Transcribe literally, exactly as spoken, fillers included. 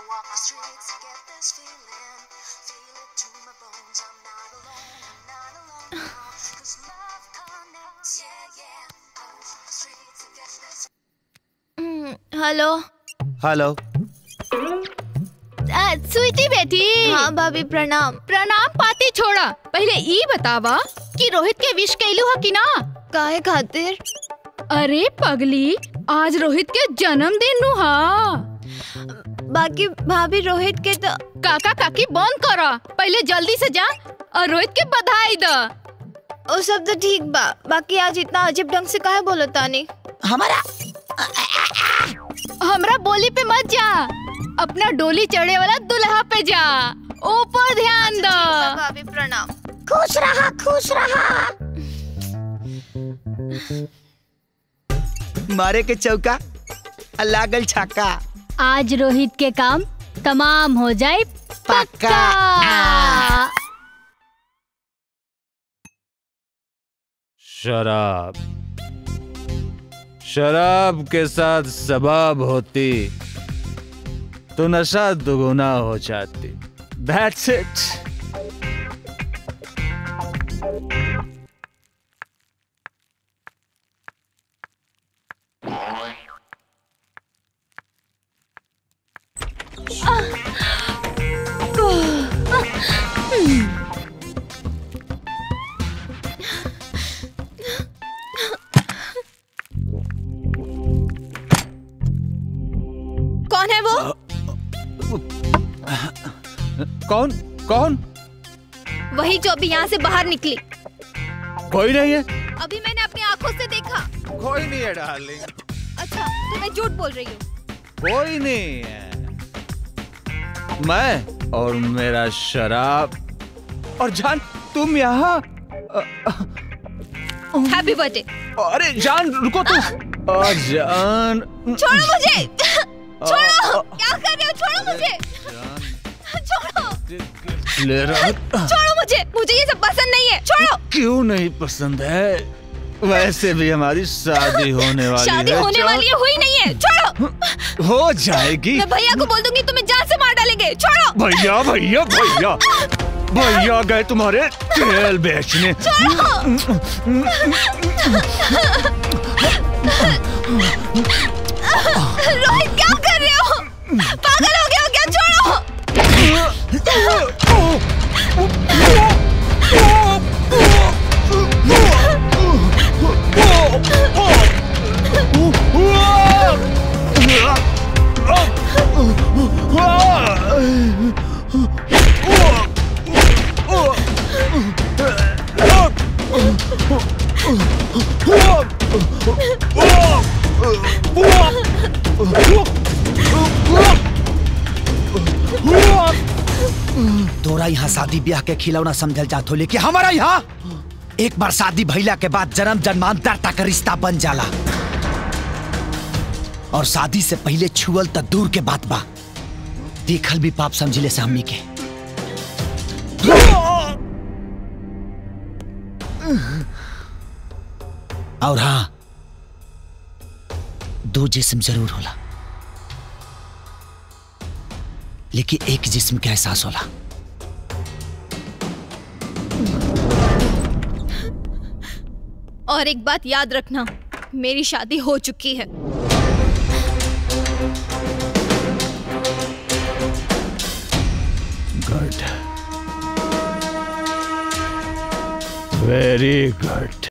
Hello hello. Sweety बेटी। हाँ भाभी प्रणाम। प्रणाम पाती छोड़ा, पहले ई बतावा कि रोहित के विश कैलू है कि ना? काहे खातिर? अरे पगली, आज रोहित के जन्मदिन नु हा। बाकी भाभी रोहित के तो काका काकी बंद करा, पहले जल्दी से जा और रोहित के बधाई द। वो सब तो ठीक बा, बाकी आज इतना अजीब ढंग से काहे बोलो तानी? हमारा हमरा बोली पे मत जा, अपना डोली चढ़े वाला दुल्हा पे जा, ऊपर ध्यान दो। भाभी प्रणाम। खुश रहा खुश रहा। मारे के चौका लागल छक्का। आज रोहित के काम तमाम हो जाए पक्का। शराब शराब के साथ सबाब होती तो नशा दुगुना हो जाती। That's it. कौन है वो? कौन कौन? वही जो अभी यहाँ से बाहर निकली। कोई नहीं है। अभी मैंने अपनी आंखों से देखा। कोई नहीं है डार्लिंग। अच्छा तो मैं झूठ बोल रही हूँ। कोई नहीं है। मैं और मेरा शराब और जान तुम यहाँ। Happy birthday. अरे जान रुको तुम। जान छोड़ो मुझे। छोड़ो, क्या कर रहे हो? छोड़ो मुझे। छोड़ो। ले रहा। छोड़ो मुझे, मुझे ये सब पसंद नहीं है। छोड़ो। क्यों नहीं पसंद है? वैसे भी हमारी शादी होने वाली शादी है। होने वाली है, हुई नहीं है। छोड़ो। हो जाएगी। मैं भैया को बोल दूंगी, तुम्हें जान से मार डालेंगे। छोड़ो। भैया भैया भैया भैया गए तुम्हारे तेल बेचने। रोहित क्या कर रहे हो? पागल हो गए हो क्या? छोड़ो। तोरा यहाँ शादी ब्याह के खिलौना समझल जात हो, लेकिन हमारा यहाँ एक बार शादी भइला के बाद जन्म जन्मांतर तक रिश्ता बन जाला। और शादी से पहले छुअल त दूर के बात बा, देखल भी पाप समझिले से हमनी के। और हाँ, दो जिस्म जरूर होला, लेकिन एक जिस्म का एहसास होला। और एक बात याद रखना, मेरी शादी हो चुकी है। Good, very good.